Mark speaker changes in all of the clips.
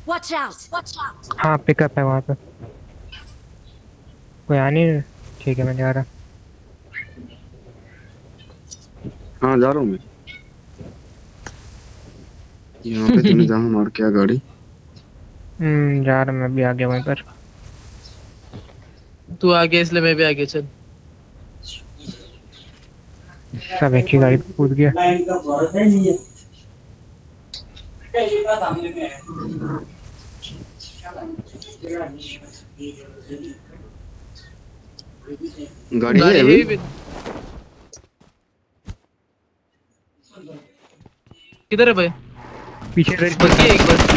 Speaker 1: Watch out! Watch out!
Speaker 2: हाँ pickup है वहाँ पे। कोई आने नहीं। ठीक है मैं जा रहा।
Speaker 3: हाँ जा रहा हूँ मैं। यहाँ पे तूने जहाँ मार किया गाड़ी।
Speaker 2: जा रहा मैं भी आ गया वहीं पर।
Speaker 4: तू आ गया इसलिए मैं भी आ गया। चल
Speaker 2: सब एक ही गाड़ी पे कूद गया।
Speaker 3: गाड़ी है
Speaker 4: गाड़ी है
Speaker 3: अभी।
Speaker 4: भी। किधर है भाई?
Speaker 2: पीछे रेड पे
Speaker 4: बग्गी
Speaker 2: था।
Speaker 4: है एक बस।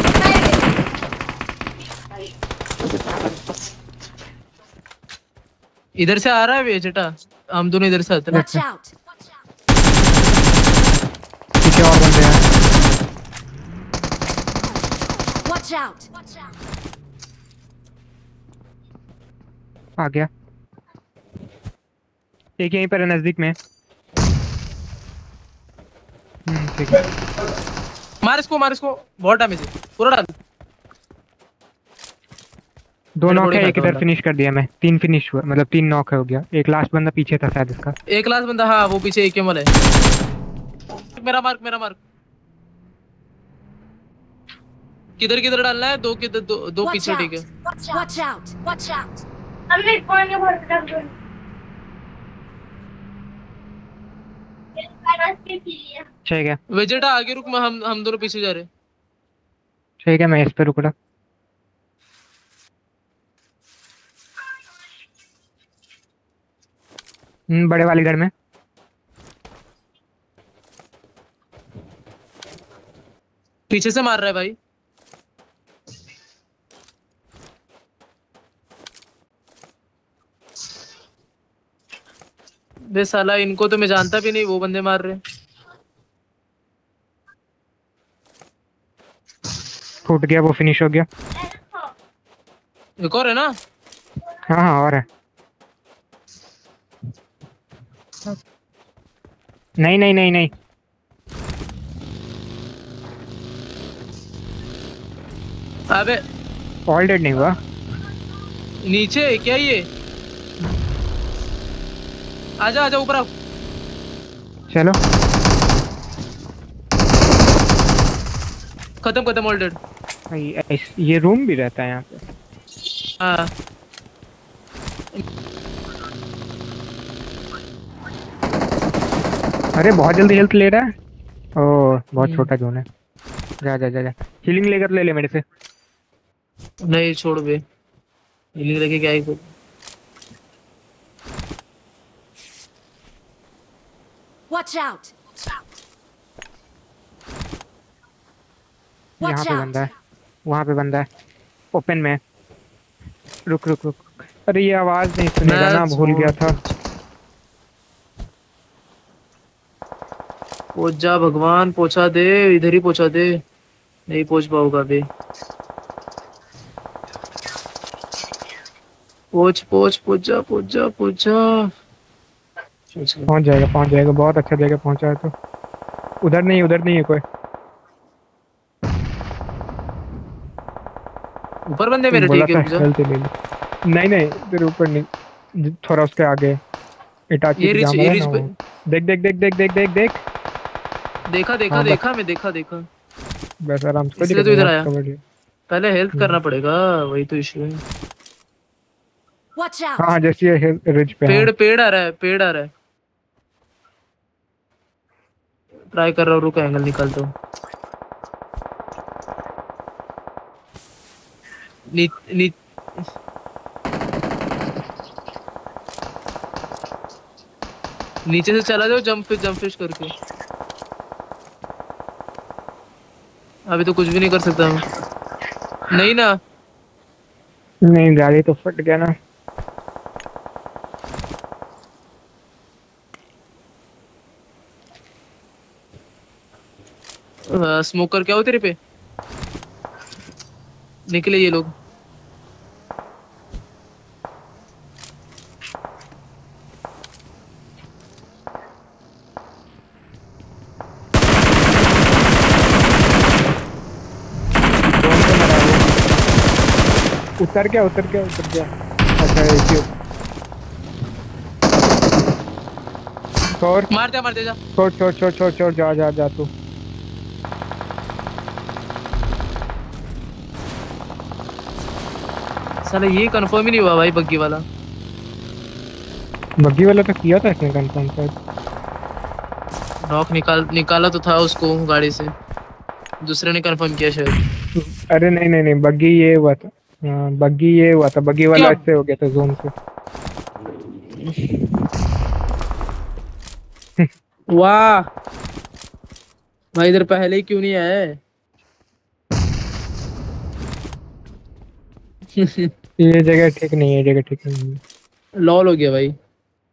Speaker 4: इधर से आ रहा है ये चटा। हम दोनों इधर से आते ना।
Speaker 1: Watch out!
Speaker 2: पीछे और बंदे हैं।
Speaker 1: Watch out! Watch out!
Speaker 2: आ गया। एक यहीं पर है नजदीक में। ठीक है।
Speaker 4: मार इसको मार इसको। बहुत डैमेज है। पूरा डाल।
Speaker 2: दो नॉक
Speaker 4: गड़बड़ी
Speaker 2: है, एक
Speaker 4: खाता
Speaker 2: इधर
Speaker 4: बंदा।
Speaker 2: फिनिश कर दिया मैं। तीन फिनिश हुआ, मतलब 3 नॉक हो गया। एक लास्ट बंदा पीछे था शायद इसका।
Speaker 4: एक लास्ट बंदा हाँ वो पीछे एक वाला है। मेरा मार्क मेरा मार्क। किधर किधर डालना है? दो किधर दो
Speaker 1: Watch
Speaker 4: पीछे ठीक
Speaker 1: out!
Speaker 4: है।
Speaker 1: Watch out! Watch out!
Speaker 5: हमने कौन भर कर दो रास्ते के लिए।
Speaker 2: ठीक है।
Speaker 4: वेजेटा आगे रुक। मैं हम दोनों पीछे जा रहे हैं।
Speaker 2: ठीक है मैं इस पे रुक रहा। बड़े वाली घर में।
Speaker 4: पीछे से मार रहा है भाई। बे साला इनको तो मैं जानता भी नहीं। वो बंदे मार रहे हैं।
Speaker 2: फूट गया, वो फिनिश हो गया।
Speaker 4: एक और है ना?
Speaker 2: हाँ हाँ और है। नहीं नहीं नहीं नहीं।
Speaker 4: अबे
Speaker 2: ऑल डेड नहीं हुआ।
Speaker 4: नीचे है क्या ये? आजा आजा ऊपर आओ।
Speaker 2: चलो।
Speaker 4: खत्म खत्म ऑल डेड।
Speaker 2: ये रूम भी रहता है यहाँ पे।
Speaker 4: हाँ
Speaker 2: अरे बहुत जल्दी हेल्थ ले रहा है। ओह बहुत छोटा जोन है। जा जा जा जा। हीलिंग लेकर ले ले मेरे से।
Speaker 4: नहीं छोड़ बे। हीलिंग लेके क्या ही करूं?
Speaker 1: Watch out!
Speaker 2: यहाँ
Speaker 1: Watch
Speaker 2: पे
Speaker 1: out!
Speaker 2: बंदा है। वहाँ पे बंदा है। ओपन में। रुक रुक रुक। अरे ये आवाज नहीं सुनेगा ना, भूल गया था।
Speaker 4: पहुंच जा भगवान। पहुंचा दे। इधर ही पहुंचा दे। नहीं पहुंच पाऊंगा बे। पहुंच पहुंच पहुंच जा पहुंच जा पहुंच जा।
Speaker 2: पहुंच जाएगा बहुत अच्छा जगह पहुंचा है तो। उधर नहीं है कोई।
Speaker 4: ऊपर बंदे मेरे
Speaker 2: बोला
Speaker 4: ठीक है
Speaker 2: था
Speaker 4: रुक जा।
Speaker 2: हेल्थ ले ले। नहीं नहीं तेरे ऊपर नहीं, थोड़ा उसके आगे। इटाची
Speaker 4: ये
Speaker 2: पे
Speaker 4: रिच
Speaker 2: जहाँ
Speaker 4: ये
Speaker 2: मरा
Speaker 4: रिच
Speaker 2: ना
Speaker 4: पे।
Speaker 2: वो। देख देख देख देख देख देख देख।
Speaker 4: देखा देखा
Speaker 2: हाँ बस
Speaker 4: देखा मैं देखा देखा।
Speaker 2: बस आराम से, कोई
Speaker 4: इसलिए
Speaker 2: दिक्कत
Speaker 4: तो
Speaker 2: नहीं,
Speaker 4: इधर
Speaker 2: मस्त
Speaker 4: आया।
Speaker 2: कवर लिया।
Speaker 4: पहले हेल्प करना पड़ेगा। वही तो इशू है।
Speaker 1: Watch
Speaker 2: हाँ
Speaker 1: out!
Speaker 2: हाँ जैसे ये रिज पे। हाँ
Speaker 4: पेड़ पेड़ आ रहा है पेड़ आ रहा है। ट्राई कर रहा हूँ। रुक एंगल निकालता हूँ। नी, नी, नीचे से चला जाओ जंप फिश करके। अभी तो कुछ भी नहीं कर सकता मैं। नहीं ना।
Speaker 2: नहीं गाड़ी तो फट गया ना।
Speaker 4: स्मोकर क्या हो तेरे पे? निकले ये लोग।
Speaker 2: उतर गया उतर गया उतर गया। अच्छा एक ही छोड़
Speaker 4: मार दे जा।
Speaker 2: छोड़ छोड़ छोड़ छोड़ छोड़ जा जा जा तू।
Speaker 4: साला ये कंफर्म ही नहीं हुआ भाई बग्गी वाला।
Speaker 2: बग्गी वाला तो किया था इसने कंफर्म शायद।
Speaker 4: नॉक निकाला तो था उसको गाड़ी से, दूसरे ने कंफर्म किया शायद।
Speaker 2: अरे नहीं नहीं नहीं बग्गी ये हुआ था। हाँ बग्गी ये हुआ था, बग्गी वाला
Speaker 4: क्या?
Speaker 2: इससे हो गया था जोन से।
Speaker 4: वाह भाई इधर पहले ही क्यों नहीं आए?
Speaker 2: ये जगह ठीक नहीं है, ये जगह ठीक नहीं है।
Speaker 4: लॉल हो गया भाई।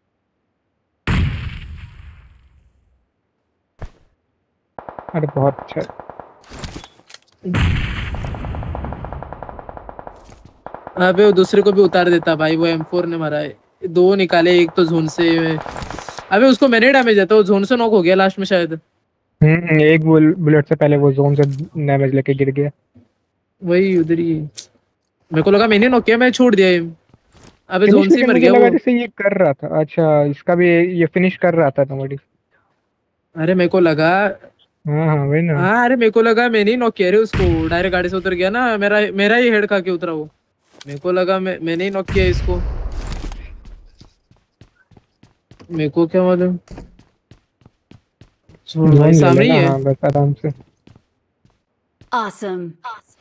Speaker 2: अरे बहुत अच्छा है।
Speaker 4: अबे वो दूसरे को भी उतार देता भाई, वो M4 ने मारा है। दो निकाले, एक तो जोन से। अबे उसको मैंने डैमेज दिया था, वो जोन से नॉक हो गया लास्ट में शायद।
Speaker 2: एक बुलेट से पहले वो जोन से डैमेज लेके गिर गया।
Speaker 4: वही उधर ही। मेरे को लगा मैंने नॉक किया, मैं छोड़ दिया। अबे जोन
Speaker 2: फिनिश
Speaker 4: से ही
Speaker 2: लेकिन
Speaker 4: मर
Speaker 2: मुझे
Speaker 4: गया
Speaker 2: लगा
Speaker 4: वो।
Speaker 2: जैसे ये कर रहा था। अच्छा इसका भी ये फिनिश कर रहा था तुम्हारी।
Speaker 4: अरे मेरे को लगा।
Speaker 2: हाँ हाँ वही ना।
Speaker 4: हाँ अरे मेरे को लगा मैंने ही नॉक किया रे उसको, डायरेक्ट गाड़ी से उतर गया ना, मेरा ही हेड खा के उतरा वो। मेरे को लगा मैंने ही नॉक किया इसको। मेरे को क्या मालूम। छोड़ भाई,
Speaker 2: जोन ले
Speaker 4: सामने ही
Speaker 2: लेना
Speaker 4: है।
Speaker 2: हाँ बस आराम से।
Speaker 1: Awesome.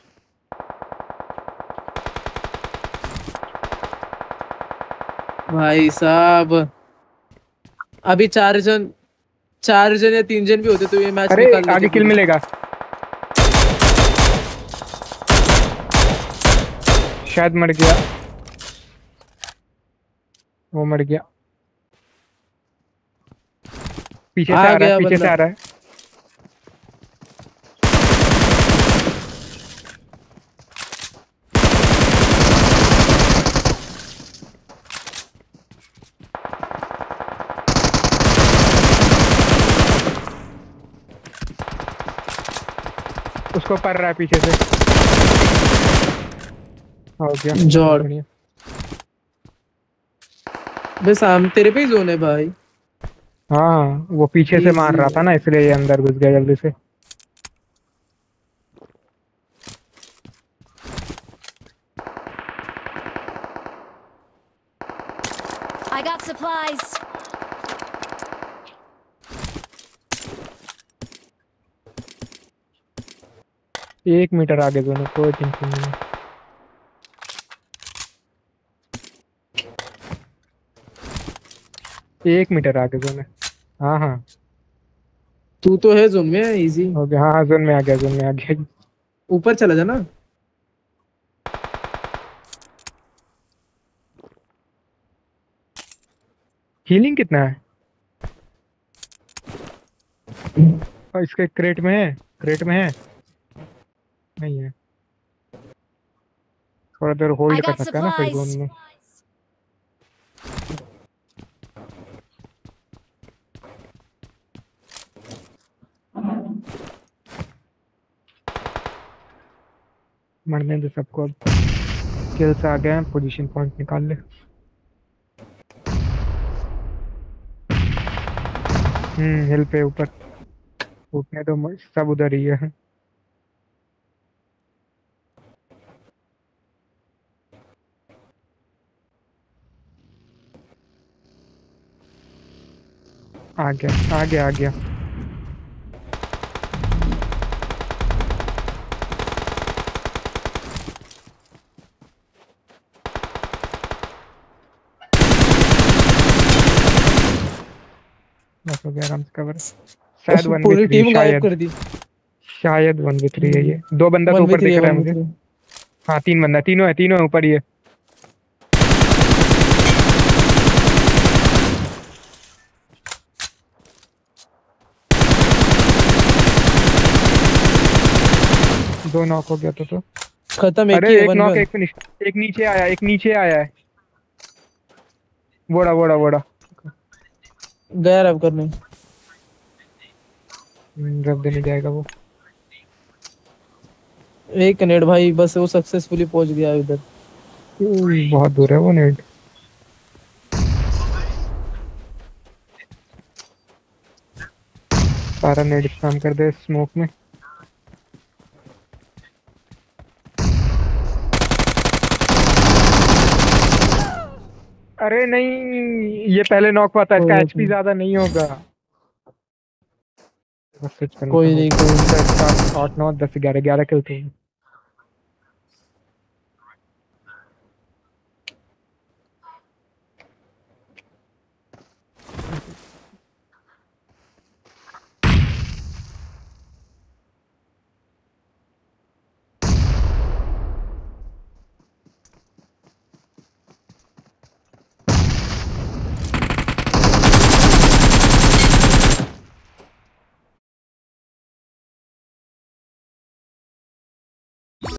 Speaker 4: भाई साहब अभी चार जन या 3 जन भी होते तो ये मैच
Speaker 2: अरे
Speaker 4: निकाल लेते
Speaker 2: आगे किल
Speaker 4: पूरी।
Speaker 2: मिलेगा शायद। मर गया वो, मर गया। पीछे से
Speaker 4: आ
Speaker 2: आ रहा
Speaker 4: गया
Speaker 2: है, पीछे से
Speaker 4: बंदा।
Speaker 2: आ रहा है। उसको पड़ रहा है पीछे से। हो गया
Speaker 4: जॉर्ड।
Speaker 2: बढ़िया।
Speaker 4: बस हम तेरे पे ही जोन है भाई।
Speaker 2: हाँ वो पीछे से मार रहा था ना, इसलिए ये अंदर घुस गया जल्दी से।
Speaker 1: I got supplies.
Speaker 2: एक मीटर आगे दोनों, कोई टेंशन नहीं है। एक मीटर आगे दोनों। हाँ हाँ
Speaker 4: तू तो है जोन में इजी।
Speaker 2: हो गया। हाँ हाँ जोन में आ गया, जोन में आ गया।
Speaker 4: ऊपर चला जा ना।
Speaker 2: हीलिंग कितना है? और इसके क्रेट में है, क्रेट में है नहीं है। थोड़ा देर
Speaker 1: I
Speaker 2: होल्ड कर
Speaker 1: got
Speaker 2: सकता है ना फिर जोन
Speaker 1: supplies.
Speaker 2: में। मरने दे सबको अब। किल्स आ गए हैं, पोजीशन पॉइंट निकाल ले। हिल पे ऊपर उठने तो सब उधर ही है। आ गया आ गया आ गया। बस हो गया आराम से कवर। शायद
Speaker 4: उसमें
Speaker 2: 1v3
Speaker 4: पूरी टीम गायब
Speaker 2: शायद।
Speaker 4: कर दी।
Speaker 2: शायद 1v3 है ये। दो बंदा तो ऊपर
Speaker 4: 1v3
Speaker 2: दिख
Speaker 4: है
Speaker 2: रहा है मुझे।
Speaker 4: 1v3।
Speaker 2: हाँ 3 बंदा, तीनों है ऊपर ही है। दो नॉक हो गया तो।
Speaker 4: खत्म एक
Speaker 2: अरे
Speaker 4: ही है
Speaker 2: एक
Speaker 4: 1v1।
Speaker 2: नॉक, एक फिनिश। एक नीचे आया है। वोड़ा
Speaker 4: गया रब करने।
Speaker 2: रब देने जाएगा वो।
Speaker 4: एक नेट भाई बस वो सक्सेसफुली पहुंच गया उधर।
Speaker 2: बहुत दूर है वो नेट। सारा नेट काम कर दे स्मोक में। अरे नहीं, ये पहले नॉक हुआ था, इसका
Speaker 4: कोई
Speaker 2: एचपी ज्यादा नहीं होगा। बस स्विच करना
Speaker 4: कोई
Speaker 2: था।
Speaker 4: नहीं, कोई नहीं।
Speaker 2: 8 9 10 11 11 किल थे।